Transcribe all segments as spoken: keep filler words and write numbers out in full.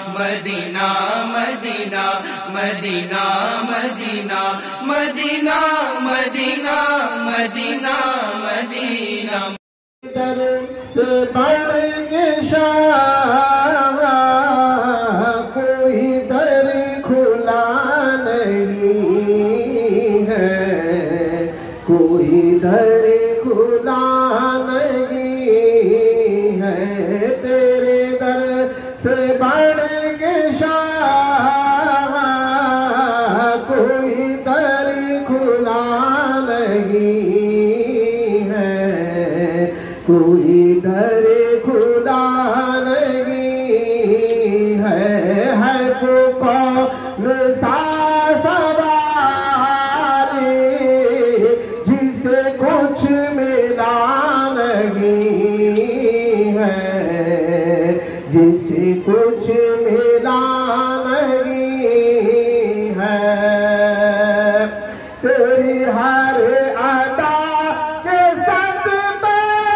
Medina Medina Medina Medina Medina Medina Medina Medina दर से बढ़ के शाह कोई दर खुला नहीं है, कोई दर खुला नहीं है। तेरे दर से बढ़ के शाह कोई दर खुला नहीं है, कोई दर खुदा नहीं है। है तो कौन सा सवारी जिसे कुछ मिला नहीं है, जिसे कुछ मिला नहीं है। तेरी हर अदा के सदक़े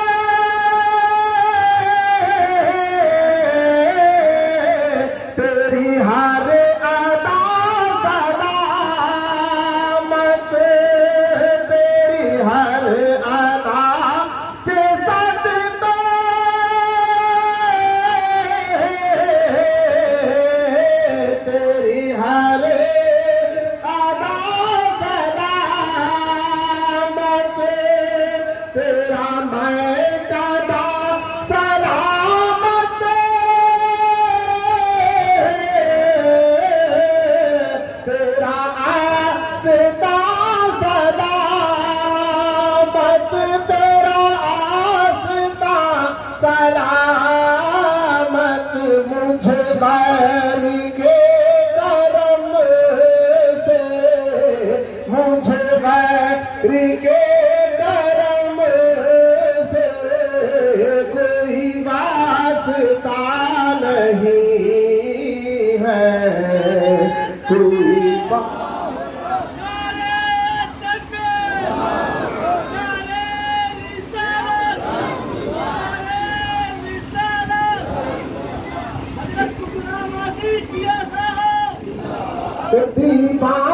तेरी हर अदा सलामत, तेरी हर अदा के सदक़े तेरी हर अदा सलामत, तेरा मैं कदा सलामत, तेरा आस्था सलामत, तेरा आस्था सलामत। मुझे गैर के करम से, मुझे गैर के करम से कोई वास्ता नहीं है, कोई दीवान